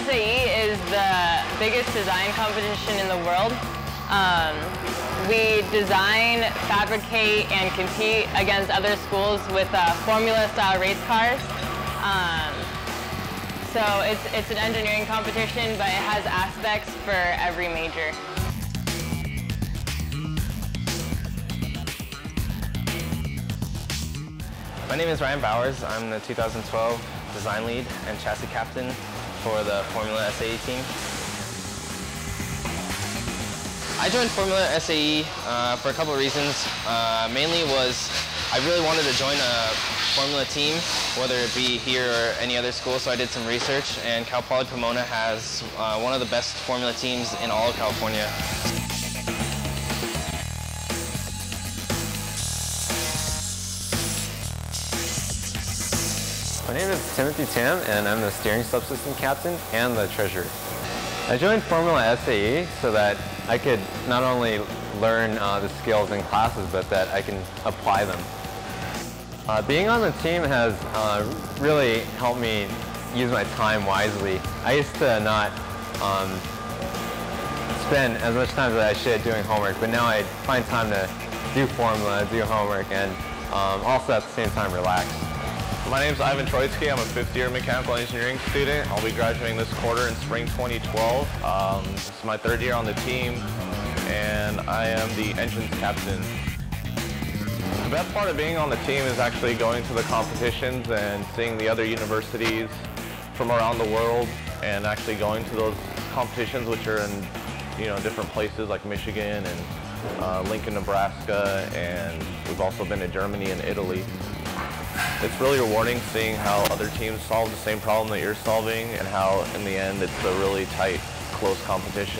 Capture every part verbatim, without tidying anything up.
S A E is the biggest design competition in the world. Um, we design, fabricate, and compete against other schools with uh, Formula style race cars. Um, so it's, it's an engineering competition, but it has aspects for every major. My name is Ryan Bowers. I'm the two thousand twelve design lead and chassis captain for the Formula S A E team. I joined Formula S A E uh, for a couple of reasons. Uh, mainly was I really wanted to join a Formula team, whether it be here or any other school, so I did some research, and Cal Poly Pomona has uh, one of the best Formula teams in all of California. My name is Timothy Tam, and I'm the steering subsystem captain and the treasurer. I joined Formula S A E so that I could not only learn uh, the skills in classes, but that I can apply them. Uh, being on the team has uh, really helped me use my time wisely. I used to not um, spend as much time as I should doing homework, but now I find time to do formula, do homework, and um, also at the same time relax. My name is Ivan Troitsky. I'm a fifth year mechanical engineering student. I'll be graduating this quarter in spring twenty twelve. Um, this is my third year on the team, and I am the engines captain. The best part of being on the team is actually going to the competitions and seeing the other universities from around the world, and actually going to those competitions, which are in you know different places like Michigan and uh, Lincoln, Nebraska, and we've also been to Germany and Italy. It's really rewarding seeing how other teams solve the same problem that you're solving, and how in the end it's a really tight, close competition.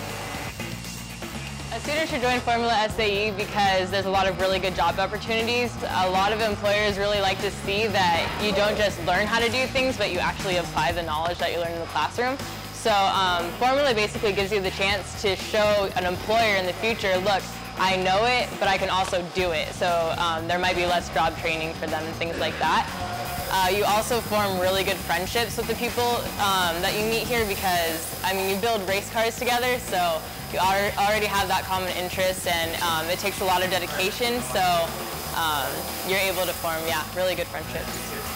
A student should join Formula S A E because there's a lot of really good job opportunities. A lot of employers really like to see that you don't just learn how to do things, but you actually apply the knowledge that you learn in the classroom. So um, Formula basically gives you the chance to show an employer in the future, look, I know it, but I can also do it. So um, there might be less job training for them and things like that. Uh, you also form really good friendships with the people um, that you meet here because, I mean, you build race cars together, so you are, already have that common interest, and um, it takes a lot of dedication, so um, you're able to form, yeah, really good friendships.